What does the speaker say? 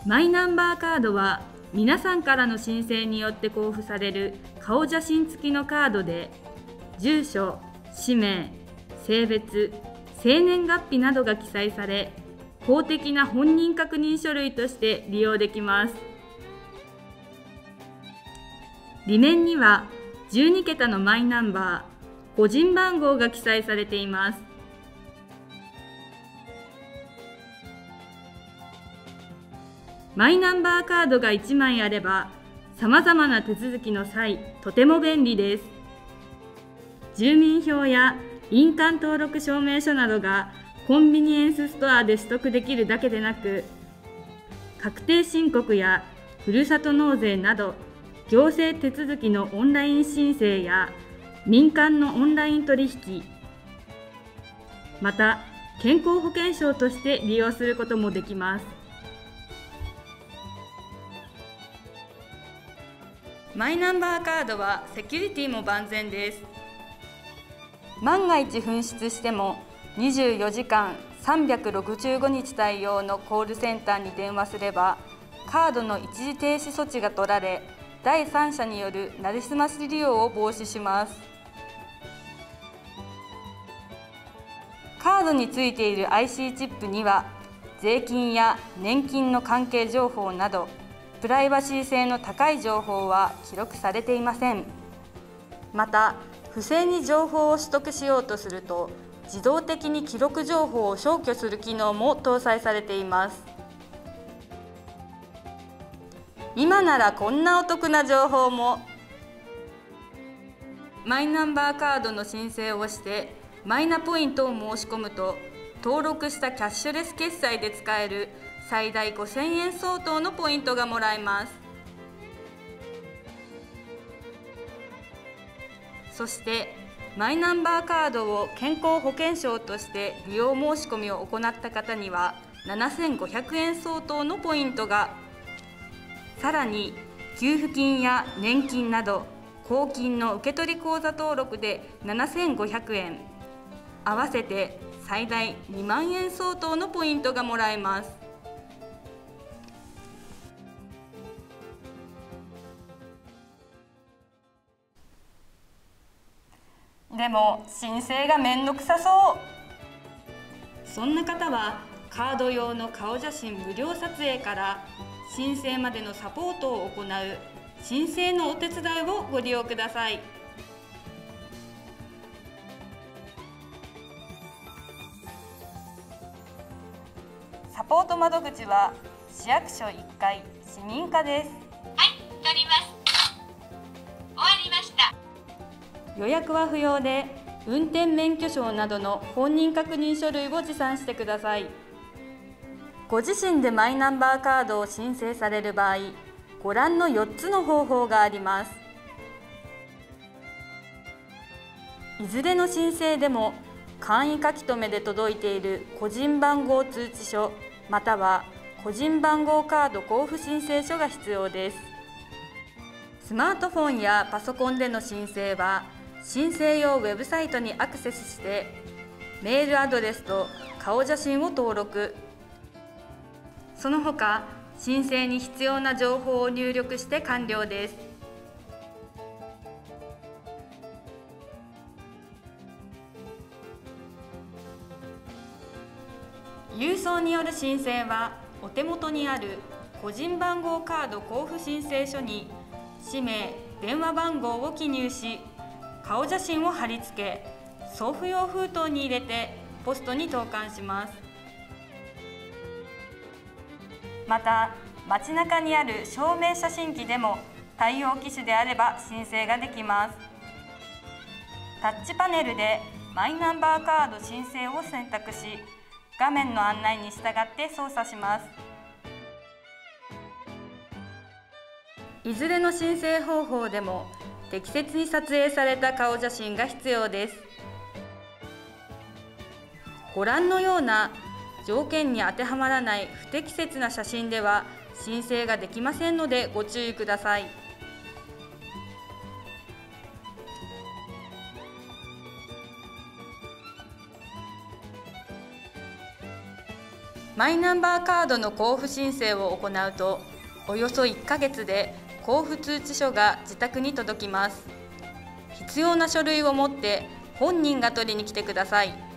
マイナンバーカードは皆さんからの申請によって交付される顔写真付きのカードで、住所、氏名、性別、生年月日などが記載され、公的な本人確認書類として利用できます。裏面には12桁のマイナンバー、個人番号が記載されています。マイナンバーカードが1枚あれば、さまざまな手続きの際、とても便利です。住民票や印鑑登録証明書などがコンビニエンスストアで取得できるだけでなく、確定申告やふるさと納税など、行政手続きのオンライン申請や民間のオンライン取引、また健康保険証として利用することもできます。マイナンバーカードはセキュリティも万全です。万が一紛失しても24時間365日対応のコールセンターに電話すれば、カードの一時停止措置が取られ、第三者によるなりすまし利用を防止します。カードについている IC チップには、税金や年金の関係情報など、プライバシー性の高い情報は記録されていません。また、不正に情報を取得しようとすると、自動的に記録情報を消去する機能も搭載されています。今ならこんなお得な情報も。マイナンバーカードの申請をしてマイナポイントを申し込むと、登録したキャッシュレス決済で使える最大5000円相当のポイントがもらえます。そしてマイナンバーカードを健康保険証として利用申し込みを行った方には7500円相当のポイントが、さらに給付金や年金など公金の受取口座登録で7500円、合わせて最大2万円相当のポイントがもらえます。でも申請がめんどくさそう。そんな方はカード用の顔写真無料撮影から申請までのサポートを行う申請のお手伝いをご利用ください。サポート窓口は市役所1階市民課です。 はい、取ります。終わりました。 予約は不要で、運転免許証などの本人確認書類を持参してください。ご自身でマイナンバーカードを申請される場合、ご覧の4つの方法があります。いずれの申請でも簡易書留で届いている個人番号通知書または個人番号カード交付申請書が必要です。スマートフォンやパソコンでの申請は申請用ウェブサイトにアクセスしてメールアドレスと顔写真を登録。その他申請に必要な情報を入力して完了です。郵送による申請はお手元にある個人番号カード交付申請書に氏名、電話番号を記入し、顔写真を貼り付け、送付用封筒に入れてポストに投函します。また、街中にある証明写真機でも対応機種であれば申請ができます。タッチパネルでマイナンバーカード申請を選択し、画面の案内に従って操作します。いずれの申請方法でも適切に撮影された顔写真が必要です。ご覧のような条件に当てはまらない不適切な写真では申請ができませんのでご注意ください。 マイナンバーカードの交付申請を行うと、およそ1ヶ月で交付通知書が自宅に届きます。必要な書類を持って本人が取りに来てください。